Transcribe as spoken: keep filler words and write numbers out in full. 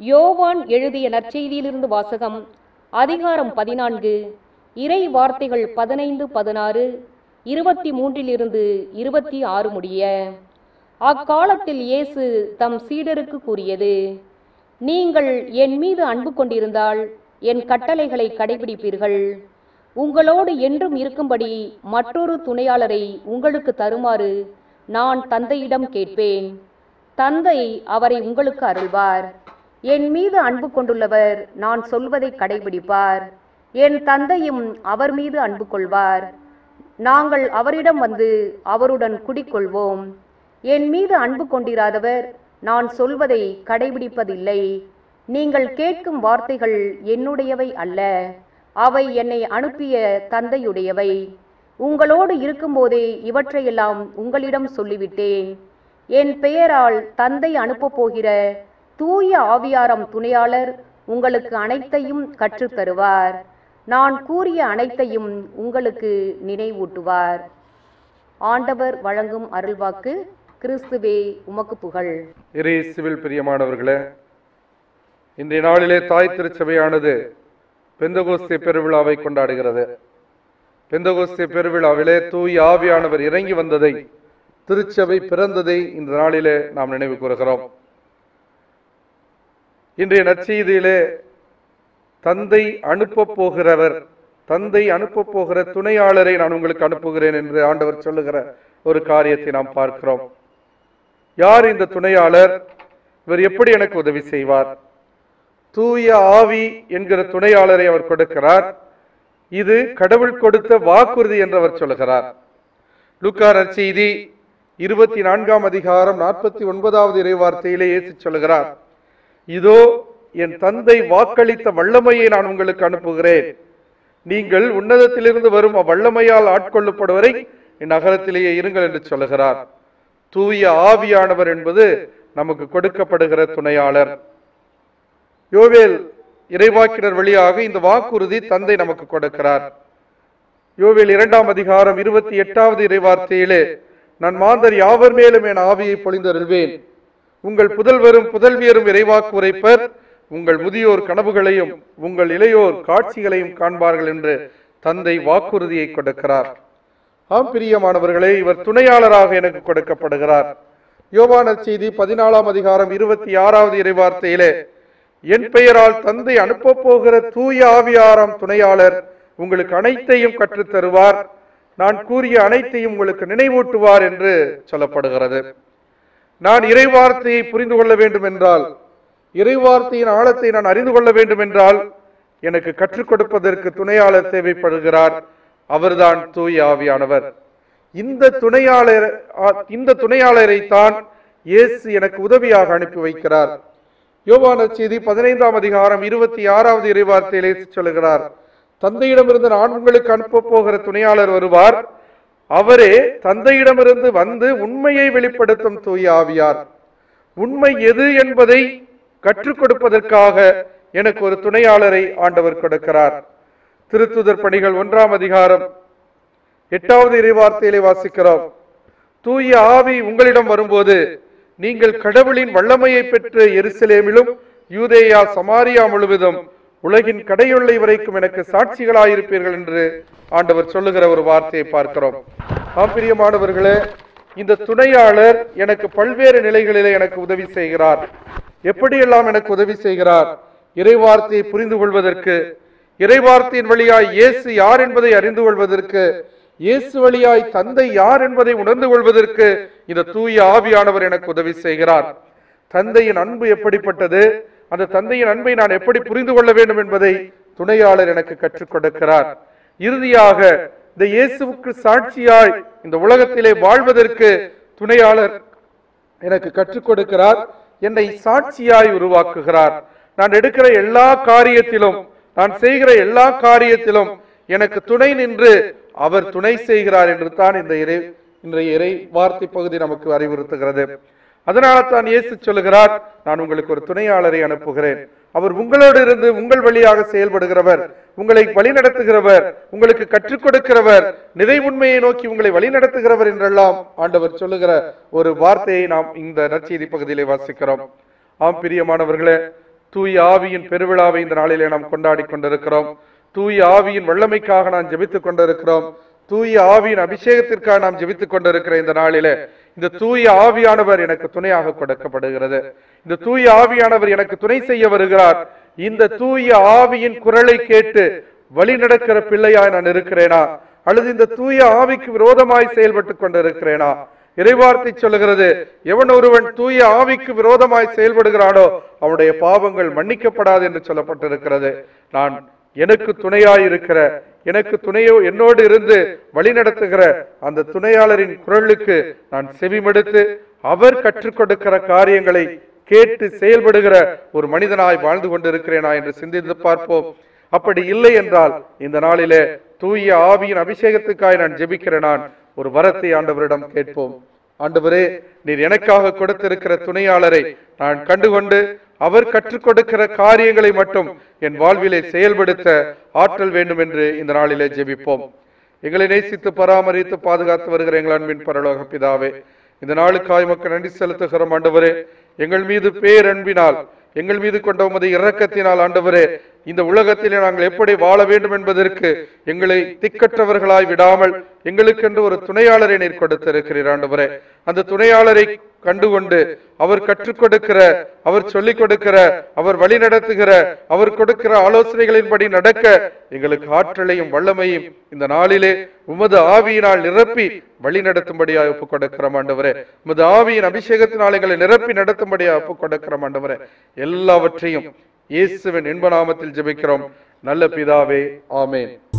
யோவான் எழுதிய நற்செய்தியிலிருந்து வாசகம். அதிகாரம் பதினான்கு, இறை வார்த்தைகள் பதினைந்து பதினாறு இருபத்தி மூன்றிலிருந்து இருபத்தி ஆறு முடிய. அக்காலத்தில் இயேசு தம் சீடருக்கு கூறியது: நீங்கள் என் மீது அன்பு கொண்டிருந்தால் என் கட்டளைகளை கடைபிடிப்பீர்கள். உங்களோடு என்றும் இருக்கும்படி மற்றொரு துணையாளரை உங்களுக்கு தருமாறு நான் தந்தையிடம் கேட்பேன். தந்தை அவரை உங்களுக்கு அருள்வார். என் மீது அன்பு கொண்டுள்ளவர் நான் சொல்வதை கடைபிடிப்பார். என் தந்தையும் அவர் மீது அன்பு கொள்வார். நாங்கள் அவரிடம் வந்து அவருடன் குடிக்கொள்வோம். என் மீது அன்பு கொண்டிராதவர் நான் சொல்வதை கடைபிடிப்பதில்லை. நீங்கள் கேட்கும் வார்த்தைகள் என்னுடையவை அல்ல, அவை என்னை அனுப்பிய தந்தையுடையவை. உங்களோடு இருக்கும்போதே இவற்றையெல்லாம் உங்களிடம் சொல்லிவிட்டேன். என் பெயரால் தந்தை அனுப்பப் போகிற தூய ஆவியாரம் துணையாளர் உங்களுக்கு அனைத்தையும் கற்றுத்தருவார். நான் கூறிய அனைத்தையும் உங்களுக்கு நினைவூட்டுவார். ஆண்டவர் வழங்கும் அருள்வாக்கு. கிறிஸ்துவே உமக்கு புகழ். இயேசுவில் பிரியமானவர்களே, இன்றைய நாளிலே தாய் திருச்சபையானது பெந்தகோஸ்தே பெருவிழாவை கொண்டாடுகிறது. பெந்தகோஸ்தே பெருவிழாவிலே தூய ஆவியானவர் இறங்கி வந்ததை, திருச்சபை பிறந்ததை இந்த நாளிலே நாம் நினைவு கூறுகிறோம். இன்றைய நற்செய்தியிலே தந்தை அனுப்ப போகிறவர், தந்தை அனுப்ப போகிற துணையாளரை நான் உங்களுக்கு அனுப்புகிறேன் என்று ஆண்டவர் சொல்லுகிற ஒரு காரியத்தை நாம் பார்க்கிறோம். யார் இந்த துணையாளர்? இவர் எப்படி எனக்கு உதவி செய்வார்? தூய ஆவி என்கிற துணையாளரை அவர் கொடுக்கிறார். இது கடவுள் கொடுத்த வாக்குறுதி என்று அவர் சொல்லுகிறார். லூக்கா நற்செய்தி இருபத்தி நான்காம் அதிகாரம் நாற்பத்தி ஒன்பதாவது இறைவார்த்தையிலே இயேசு சொல்லுகிறார்: இதோ என் தந்தை வாக்களித்த வல்லமையை நான் உங்களுக்கு அனுப்புகிறேன். நீங்கள் உன்னதத்திலிருந்து வரும் அவ்வல்லமையால் ஆட்கொள்ளப்படுவரை என் நகரத்திலேயே இருங்கள் என்று சொல்லுகிறார். தூய ஆவியானவர் என்பது நமக்கு கொடுக்கப்படுகிற துணையாளர். யோவேல் இறைவாக்கினர் வழியாக இந்த வாக்குறுதி தந்தை நமக்கு கொடுக்கிறார். யோவேல் இரண்டாம் அதிகாரம் இருபத்தி எட்டாவது இறைவார்த்தையிலே, நான் மாந்தர் யாவர் மேலும் என் ஆவியை பொழிந்தருள்வேன். உங்கள் புதல்வரும் புதல்வியரும் இறைவாக்கு உரைப்பர். உங்கள் முதியோர் கனவுகளையும் உங்கள் இளையோர் காட்சிகளையும் காண்பார்கள் என்று தந்தை வாக்குறுதியை கொடுக்கிறார். ஆம் பிரியமானவர்களே, இவர் துணையாளராக எனக்கு கொடுக்கப்படுகிறார். யோவான் நற்செய்தி பதினாலாம் அதிகாரம் இருபத்தி ஆறாவது இறைவார்த்தையிலே, என் பெயரால் தந்தை அனுப்ப போகிற தூய ஆவியாரம் துணையாளர் உங்களுக்கு அனைத்தையும் கற்றுத்தருவார். நான் கூறிய அனைத்தையும் உங்களுக்கு நினைவூட்டுவார் என்று சொல்லப்படுகிறது. நான் இறைவார்த்தையை புரிந்து கொள்ள வேண்டும் என்றால், இறைவார்த்தையின் ஆழத்தை நான் அறிந்து கொள்ள வேண்டும் என்றால், எனக்கு கற்றுக் கொடுப்பதற்கு துணையாளர் தேவைப்படுகிறார். அவர்தான் தூய ஆவியானவர். இந்த துணையாளர் இந்த துணையாளரை தான் இயேசு எனக்கு உதவியாக அனுப்பி வைக்கிறார். யோவான் நற்செய்தி பதினைந்தாம் அதிகாரம் இருபத்தி ஆறாவது இறைவார்த்தையிலே சொல்லுகிறார்: தந்தையிடமிருந்து நான் உங்களுக்கு அனுப்ப போகிற துணையாளர் வருவார். அவரே தந்தையிடமிருந்து வந்து உண்மையை வெளிப்படுத்தும் தூய ஆவியார். உண்மை எது என்பதை கற்றுக் கொடுப்பதற்காக எனக்கு ஒரு துணையாளரை ஆண்டவர் கொடுக்கிறார். திருத்துதர் பணிகள் ஒன்றாம் அதிகாரம் எட்டாவது இறைவார்த்தையிலே வாசிக்கிறோம்: தூய ஆவி உங்களிடம் வரும்போது நீங்கள் கடவுளின் வல்லமையை பெற்று எருசலேமிலும் யூதேயா சமாரியா முழுவதும் உலகின் கடையொல்லை வரைக்கும் எனக்கு சாட்சிகளாயிருப்பீர்கள் என்று ஆண்டவர் சொல்லுகிற ஒரு வார்த்தையை பார்க்கிறோம். ஆம் பிரியமானவர்களே, இந்த துணையாளர் எனக்கு பல்வேறு நிலைகளிலே எனக்கு உதவி செய்கிறார். எப்படியெல்லாம் எனக்கு உதவி செய்கிறார்? இறைவார்த்தையை புரிந்து கொள்வதற்கு, இறைவார்த்தையின் வழியாய் இயேசு யார் என்பதை அறிந்து கொள்வதற்கு, இயேசு வழியாய் தந்தை யார் என்பதை உணர்ந்து கொள்வதற்கு இந்த தூய ஆவியானவர் எனக்கு உதவி செய்கிறார். தந்தையின் அன்பு எப்படிப்பட்டது, அந்த தந்தையின் அன்பை நான் எப்படி புரிந்து கொள்ள வேண்டும் என்பதை துணையாளர் எனக்கு கற்றுக் கொடுக்கிறார். இறுதியாக இந்த இயேசுவுக்கு சாட்சியாய் இந்த உலகத்திலே வாழ்வதற்கு துணையாளர் எனக்கு கற்றுக் கொடுக்கிறார். என்னை சாட்சியாய் உருவாக்குகிறார். நான் எடுக்கிற எல்லா காரியத்திலும், நான் செய்கிற எல்லா காரியத்திலும் எனக்கு துணை நின்று அவர் துணை செய்கிறார் என்று தான் இந்த இறை இன்றைய இறை வார்த்தை பகுதி நமக்கு அறிவுறுத்துகிறது. அதனால தான் இயேசு சொல்லுகிறார்: நான் உங்களுக்கு ஒரு துணையாளரை அனுப்புகிறேன். அவர் உங்களோடு இருந்து உங்கள் வழியாக செயல்படுகிறவர், உங்களை வழிநடத்துகிறவர், உங்களுக்கு கற்றுக் கொடுக்கிறவர், நிறை உண்மையை நோக்கி உங்களை வழிநடத்துகிறவர் என்றெல்லாம் ஆண்டவர் சொல்லுகிற ஒரு வார்த்தையை நாம் இந்த நற்செய்தி பகுதியிலே வாசிக்கிறோம். ஆம் பிரியமானவர்களே, தூய ஆவியின் பெருவிழாவை இந்த நாளிலே நாம் கொண்டாடி கொண்டிருக்கிறோம். தூய ஆவியின் வல்லமைக்காக நாம் ஜெபித்துக் கொண்டிருக்கிறோம். தூய ஆவியின் அபிஷேகத்திற்காக நாம் ஜெபித்துக் கொண்டிருக்கிற இந்த நாளிலே இந்த தூய ஆவியானவர் எனக்கு துணையாக கொடுக்கப்படுகிறது. இந்த தூய ஆவியானவர் எனக்கு துணை செய்ய வருகிறார். இந்த தூய ஆவியின் குரலை கேட்டு வழி நடக்கிற பிள்ளையாய் நான் இருக்கிறேனா, அல்லது இந்த தூய ஆவிக்கு விரோதமாய் செயல்பட்டுக் கொண்டிருக்கிறேனா? இறைவார்த்தை சொல்லுகிறது, எவன் ஒருவன் தூய ஆவிக்கு விரோதமாய் செயல்படுகிறானோ அவனுடைய பாவங்கள் மன்னிக்கப்படாது என்று சொல்லப்பட்டிருக்கிறது. நான் எனக்கு துணையாய் இருக்கிற, எனக்கு துணையோ என்னோடு இருந்து வழி நடத்துகிற அந்த துணையாளரின் குரலுக்கு நான் செவிமடுத்து அவர் கற்றுக் கொடுக்கிற காரியங்களை கேட்டு செயல்படுகிற ஒரு மனிதனாய் வாழ்ந்து கொண்டிருக்கிறேனா என்று சிந்தித்து பார்ப்போம். அப்படி இல்லை என்றால் இந்த நாளிலே தூய ஆவியின் அபிஷேகத்துக்காய் நான் ஜெபிக்கிறேன். நான் ஒரு வரத்தை ஆண்டவரிடம் கேட்போம். ஆண்டவரே, நீர் எனக்காக கொடுத்திருக்கிற துணையாளரை நான் கண்டுகொண்டு அவர் கற்றுக் கொடுக்கிற காரியங்களை மட்டும் என் வாழ்விலே செயல்படுத்த ஆற்றல் வேண்டும் என்று இந்த நாளிலே ஜெபிப்போம். எங்களை நேசித்து பராமரித்து பாதுகாத்து வருகிற எங்கள் அன்பின் பரலோக பிதாவே, இந்த நாளுக்காய் மக்கள் நன்றி செலுத்துகிறோம். ஆண்டவரே, எங்கள் மீது பேரன்பினால், எங்கள் மீது கொண்ட உமது இரக்கத்தினால் ஆண்டவரே, இந்த உலகத்திலே நாங்கள் எப்படி வாழ வேண்டும் என்பதற்கு எங்களை திக்கற்றவர்களாய் விடாமல் எங்களுக்கென்று ஒரு துணையாளரை நீர் கொடுத்திருக்கிறீர். ஆண்டவரே, அந்த துணையாளரை கண்டுகொண்டு அவர் கற்றுக் கொடுக்கிற, அவர் சொல்லிக் கொடுக்கிற, அவர் வழி நடத்துகிற, அவர் கொடுக்கிற ஆலோசனைகளின்படி நடக்க எங்களுக்கு ஆற்றலையும் வல்லமையும் இந்த நாளிலே உமது ஆவியினால் நிரப்பி வழி நடத்தும்படியாக ஒப்புக் கொடுக்கிறோம். ஆண்டவரே, உமது ஆவியின் அபிஷேகத்தினால் எங்களை நிரப்பி நடத்தும்படியாக ஒப்புக் கொடுக்கிறோம். ஆண்டவரே, எல்லாவற்றையும் இயேசுவின் இன்ப நாமத்தில் ஜெபிக்கிறோம் நல்ல பிதாவே, ஆமென்.